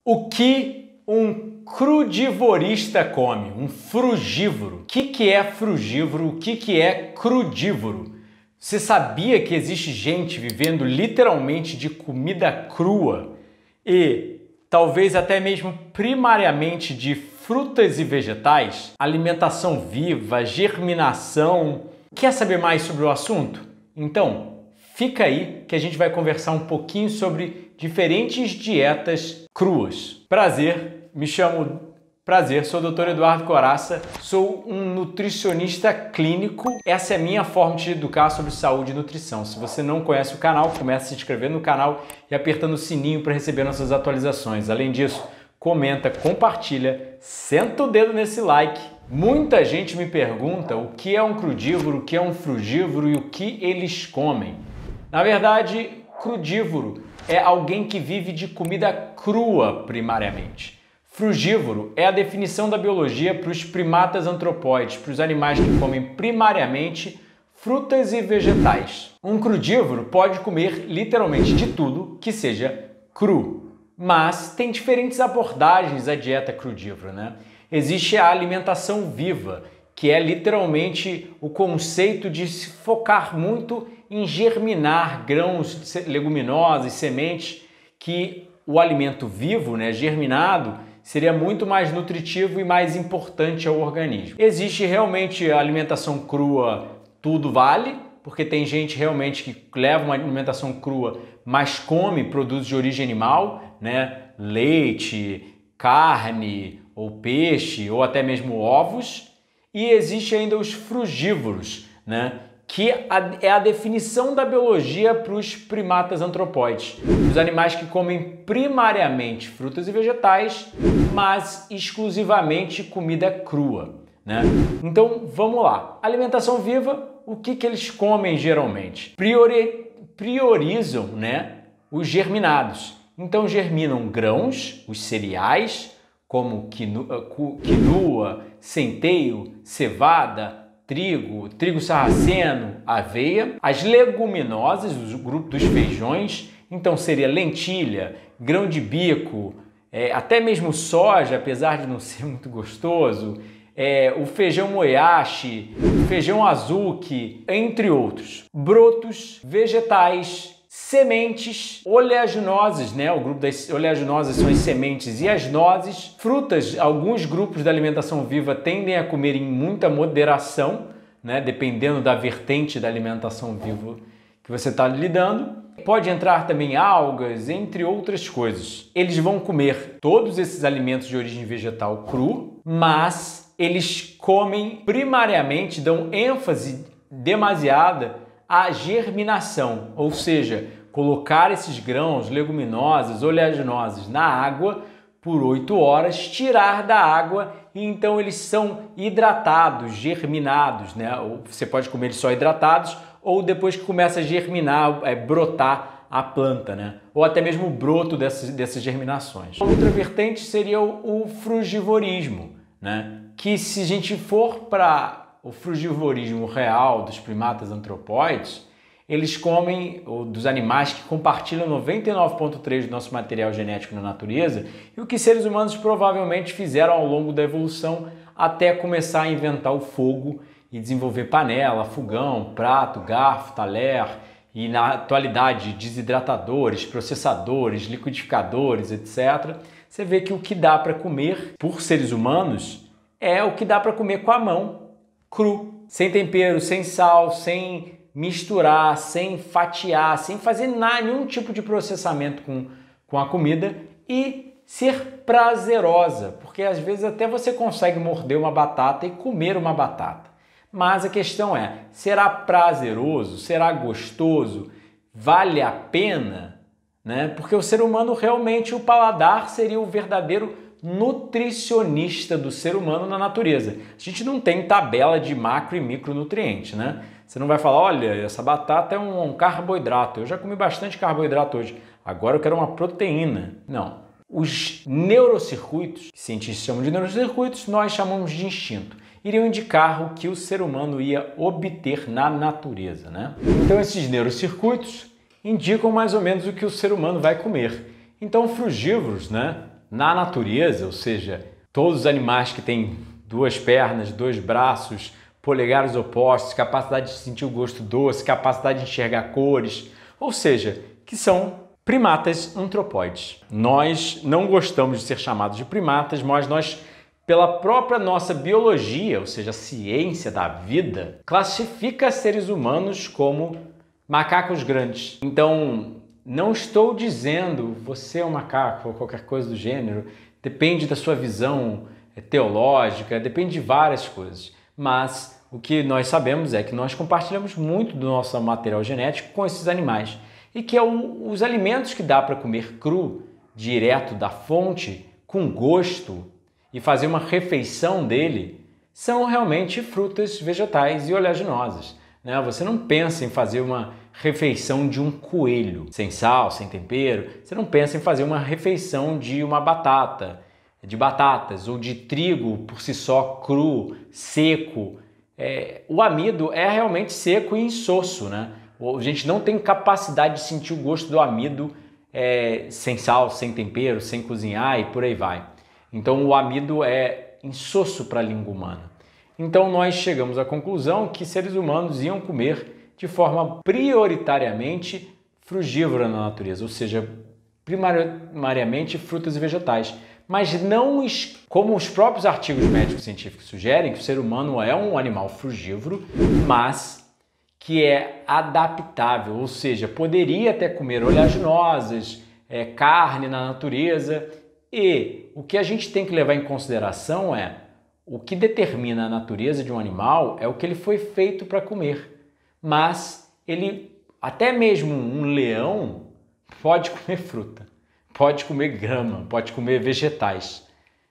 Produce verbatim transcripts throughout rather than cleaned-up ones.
O que um crudivorista come? Um frugívoro. O que, que é frugívoro? O que, que é crudívoro? Você sabia que existe gente vivendo literalmente de comida crua e talvez até mesmo primariamente de frutas e vegetais? Alimentação viva, germinação. Quer saber mais sobre o assunto? Então, fica aí que a gente vai conversar um pouquinho sobre diferentes dietas cruas. Prazer, me chamo... Prazer, sou o doutor Eduardo Coraça, sou um nutricionista clínico. Essa é a minha forma de educar sobre saúde e nutrição. Se você não conhece o canal, comece a se inscrever no canal e apertando o sininho para receber nossas atualizações. Além disso, comenta, compartilha, senta o dedo nesse like. Muita gente me pergunta o que é um crudívoro, o que é um frugívoro e o que eles comem. Na verdade, crudívoro é alguém que vive de comida crua primariamente. Frugívoro é a definição da biologia para os primatas antropóides, para os animais que comem primariamente frutas e vegetais. Um crudívoro pode comer literalmente de tudo que seja cru, mas tem diferentes abordagens à dieta crudívora, né? Existe a alimentação viva, que é literalmente o conceito de se focar muito em germinar grãos, leguminosas, sementes, que o alimento vivo, né, germinado, seria muito mais nutritivo e mais importante ao organismo. Existe realmente a alimentação crua, tudo vale, porque tem gente realmente que leva uma alimentação crua, mas come produtos de origem animal, né? Leite, carne, ou peixe, ou até mesmo ovos. E existe ainda os frugívoros, né? Que é a definição da biologia para os primatas antropóides. Os animais que comem primariamente frutas e vegetais, mas exclusivamente comida crua, né? Então, vamos lá. Alimentação viva, o que, que eles comem geralmente? Priori, priorizam, né, os germinados. Então, germinam grãos, os cereais, como quinoa, centeio, cevada, trigo, trigo sarraceno, aveia, as leguminosas, o grupo dos feijões, então seria lentilha, grão de bico, é, até mesmo soja, apesar de não ser muito gostoso, é, o feijão moyashi, o feijão azuki, entre outros. Brotos, vegetais, sementes, oleaginosas, né? O grupo das oleaginosas são as sementes e as nozes. Frutas, alguns grupos da alimentação viva tendem a comer em muita moderação, né? Dependendo da vertente da alimentação viva que você está lidando. Pode entrar também algas, entre outras coisas. Eles vão comer todos esses alimentos de origem vegetal cru, mas eles comem primariamente, dão ênfase demasiada a germinação, ou seja, colocar esses grãos, leguminosas, oleaginosas na água por oito horas, tirar da água e então eles são hidratados, germinados, né? Você pode comer eles só hidratados ou depois que começa a germinar, é, brotar a planta, né? Ou até mesmo o broto dessas, dessas germinações. A outra vertente seria o, o frugivorismo, né? Que se a gente for para o frugivorismo real dos primatas antropóides, eles comem, ou dos animais que compartilham noventa e nove vírgula três do nosso material genético na natureza e o que seres humanos provavelmente fizeram ao longo da evolução até começar a inventar o fogo e desenvolver panela, fogão, prato, garfo, talher e na atualidade desidratadores, processadores, liquidificadores, etcétera. Você vê que o que dá para comer por seres humanos é o que dá para comer com a mão, cru, sem tempero, sem sal, sem misturar, sem fatiar, sem fazer nada, nenhum tipo de processamento com, com a comida e ser prazerosa, porque às vezes até você consegue morder uma batata e comer uma batata. Mas a questão é, será prazeroso? Será gostoso? Vale a pena? Né? Porque o ser humano realmente, o paladar seria o verdadeiro nutricionista do ser humano na natureza. A gente não tem tabela de macro e micronutrientes, né? Você não vai falar, olha, essa batata é um, um carboidrato, eu já comi bastante carboidrato hoje, agora eu quero uma proteína. Não. Os neurocircuitos, que cientistas chamam de neurocircuitos, nós chamamos de instinto. Iriam indicar o que o ser humano ia obter na natureza, né? Então esses neurocircuitos indicam mais ou menos o que o ser humano vai comer. Então frugívoros, né? na natureza, ou seja, todos os animais que têm duas pernas, dois braços, polegares opostos, capacidade de sentir o gosto doce, capacidade de enxergar cores, ou seja, que são primatas antropóides. Nós não gostamos de ser chamados de primatas, mas nós, pela própria nossa biologia, ou seja, a ciência da vida, classifica seres humanos como macacos grandes. Então, não estou dizendo você é um macaco ou qualquer coisa do gênero, depende da sua visão teológica, depende de várias coisas. Mas o que nós sabemos é que nós compartilhamos muito do nosso material genético com esses animais e que é o, os alimentos que dá para comer cru, direto da fonte, com gosto e fazer uma refeição dele, são realmente frutas, vegetais e oleaginosas. Né? Você não pensa em fazer uma refeição de um coelho sem sal, sem tempero. Você não pensa em fazer uma refeição de uma batata, de batatas ou de trigo por si só cru, seco. É, o amido é realmente seco e insosso, né? A gente não tem capacidade de sentir o gosto do amido é, sem sal, sem tempero, sem cozinhar e por aí vai. Então o amido é insosso para a língua humana. Então nós chegamos à conclusão que seres humanos iam comer de forma prioritariamente frugívora na natureza, ou seja, primariamente frutas e vegetais. Mas não como os próprios artigos médicos científicos sugerem, que o ser humano é um animal frugívoro, mas que é adaptável, ou seja, poderia até comer oleaginosas, é, carne na natureza. E o que a gente tem que levar em consideração é o que determina a natureza de um animal é o que ele foi feito para comer. Mas ele, até mesmo um leão, pode comer fruta, pode comer grama, pode comer vegetais,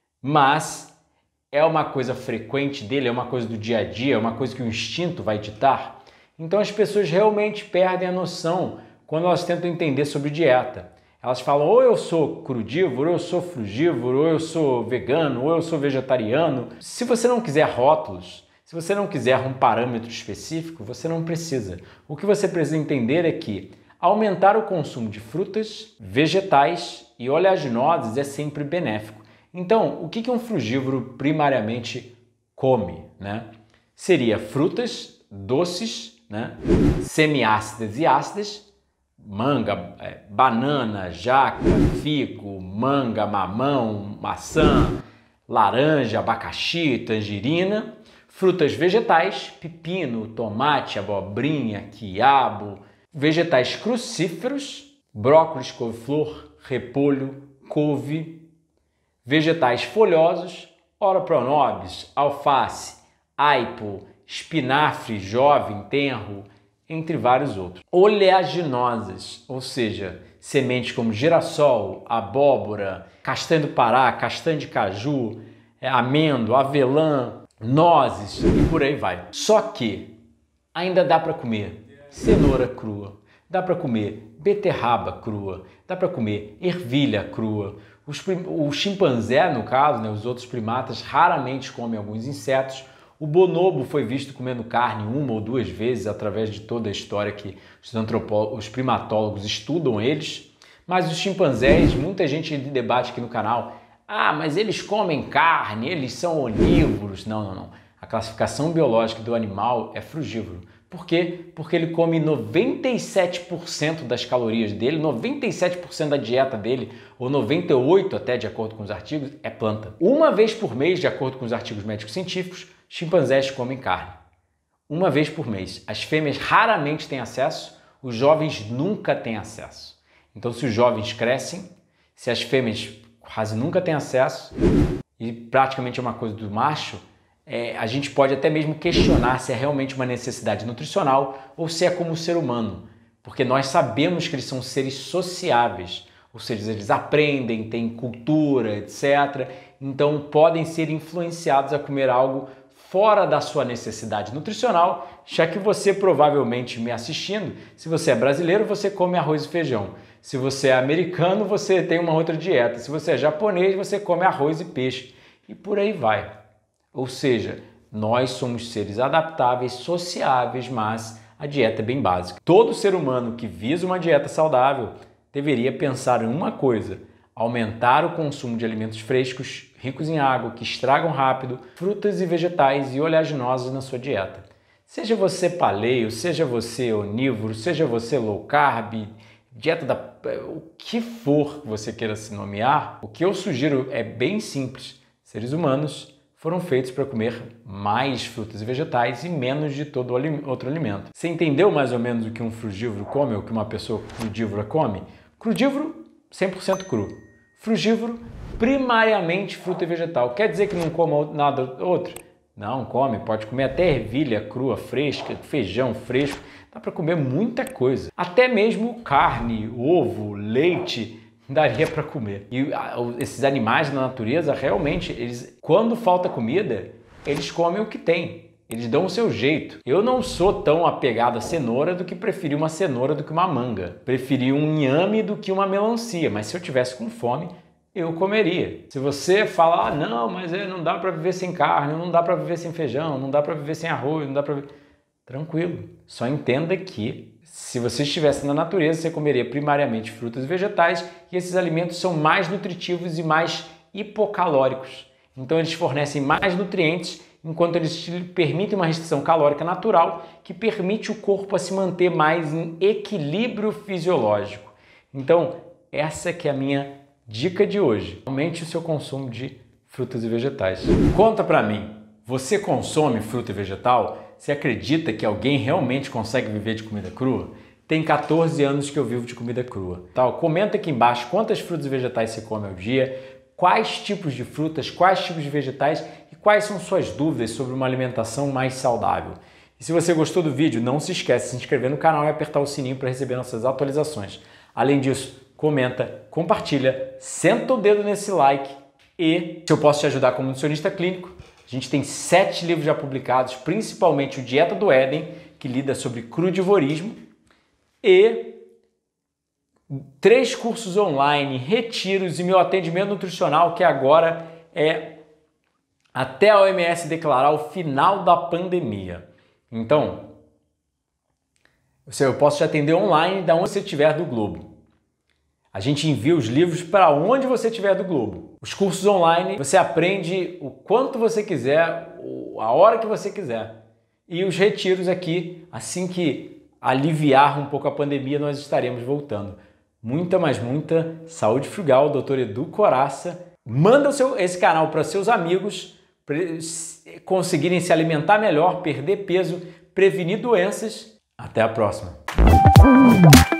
mas é uma coisa frequente dele, é uma coisa do dia a dia, é uma coisa que o instinto vai ditar. Então as pessoas realmente perdem a noção quando elas tentam entender sobre dieta. Elas falam, ou eu sou crudívoro, ou eu sou frugívoro, ou eu sou vegano, ou eu sou vegetariano. Se você não quiser rótulos, se você não quiser um parâmetro específico, você não precisa. O que você precisa entender é que aumentar o consumo de frutas, vegetais e oleaginosas é sempre benéfico. Então, o que um frugívoro primariamente come, né? Seria frutas doces, né? Semiácidas e ácidas, manga, é, banana, jaca, figo, manga, mamão, maçã, laranja, abacaxi, tangerina, frutas vegetais, pepino, tomate, abobrinha, quiabo, vegetais crucíferos, brócolis, couve-flor, repolho, couve, vegetais folhosos, ora pro nobis, alface, aipo, espinafre jovem, tenro, entre vários outros. Oleaginosas, ou seja, sementes como girassol, abóbora, castanha do Pará, castanha de caju, amêndoa, avelã, nozes e por aí vai. Só que ainda dá para comer cenoura crua, dá para comer beterraba crua, dá para comer ervilha crua. Os, o chimpanzé, no caso, né, os outros primatas, raramente comem alguns insetos. O bonobo foi visto comendo carne uma ou duas vezes através de toda a história que os, os primatólogos estudam eles. Mas os chimpanzés, muita gente debate aqui no canal, ah, mas eles comem carne, eles são onívoros. Não, não, não. A classificação biológica do animal é frugívoro. Por quê? Porque ele come noventa e sete por cento das calorias dele, noventa e sete por cento da dieta dele, ou noventa e oito por cento até de acordo com os artigos, é planta. Uma vez por mês, de acordo com os artigos médicos científicos, chimpanzés comem carne. Uma vez por mês. As fêmeas raramente têm acesso, os jovens nunca têm acesso. Então, se os jovens crescem, se as fêmeas quase nunca têm acesso, e praticamente é uma coisa do macho, é, a gente pode até mesmo questionar se é realmente uma necessidade nutricional ou se é como o ser humano. Porque nós sabemos que eles são seres sociáveis, ou seja, eles aprendem, têm cultura, etcétera. Então, podem ser influenciados a comer algo fora da sua necessidade nutricional, já que você provavelmente me assistindo, se você é brasileiro, você come arroz e feijão. Se você é americano, você tem uma outra dieta. Se você é japonês, você come arroz e peixe. E por aí vai. Ou seja, nós somos seres adaptáveis, sociáveis, mas a dieta é bem básica. Todo ser humano que visa uma dieta saudável deveria pensar em uma coisa: aumentar o consumo de alimentos frescos, ricos em água, que estragam rápido, frutas e vegetais e oleaginosos na sua dieta. Seja você paleo, seja você onívoro, seja você low carb, dieta da... o que for que você queira se nomear, o que eu sugiro é bem simples. Seres humanos foram feitos para comer mais frutas e vegetais e menos de todo outro alimento. Você entendeu mais ou menos o que um frugívoro come ou o que uma pessoa crudívora come? Crudívoro, cem por cento cru. Frugívoro, primariamente fruta e vegetal. Quer dizer que não coma nada outro? Não, come. Pode comer até ervilha crua, fresca, feijão fresco. Dá para comer muita coisa. Até mesmo carne, ovo, leite, daria para comer. E esses animais na natureza, realmente, eles, quando falta comida, eles comem o que tem. Eles dão o seu jeito. Eu não sou tão apegado à cenoura do que preferi uma cenoura do que uma manga. Preferi um inhame do que uma melancia, mas se eu tivesse com fome, eu comeria. Se você falar, ah, não, mas é, não dá para viver sem carne, não dá para viver sem feijão, não dá para viver sem arroz, não dá para... Tranquilo. Só entenda que se você estivesse na natureza, você comeria primariamente frutas e vegetais e esses alimentos são mais nutritivos e mais hipocalóricos. Então eles fornecem mais nutrientes enquanto eles te permitem uma restrição calórica natural que permite o corpo a se manter mais em equilíbrio fisiológico. Então essa que é a minha dica de hoje. Aumente o seu consumo de frutas e vegetais. Conta pra mim, você consome fruta e vegetal? Você acredita que alguém realmente consegue viver de comida crua? Tem quatorze anos que eu vivo de comida crua. Tá? Comenta aqui embaixo quantas frutas e vegetais você come ao dia, quais tipos de frutas, quais tipos de vegetais e quais são suas dúvidas sobre uma alimentação mais saudável. E se você gostou do vídeo, não se esquece de se inscrever no canal e apertar o sininho para receber nossas atualizações. Além disso, comenta, compartilha, senta o dedo nesse like e se eu posso te ajudar como nutricionista clínico, a gente tem sete livros já publicados, principalmente o Dieta do Éden, que lida sobre crudivorismo, e três cursos online, retiros e meu atendimento nutricional, que agora é até a O M S declarar o final da pandemia. Então, eu posso te atender online da onde você estiver do globo. A gente envia os livros para onde você estiver do globo. Os cursos online, você aprende o quanto você quiser, a hora que você quiser. E os retiros aqui, assim que aliviar um pouco a pandemia, nós estaremos voltando. Muita, mas muita saúde frugal, doutor Edu Coraça. Manda o seu, esse canal para seus amigos, para eles conseguirem se alimentar melhor, perder peso, prevenir doenças. Até a próxima!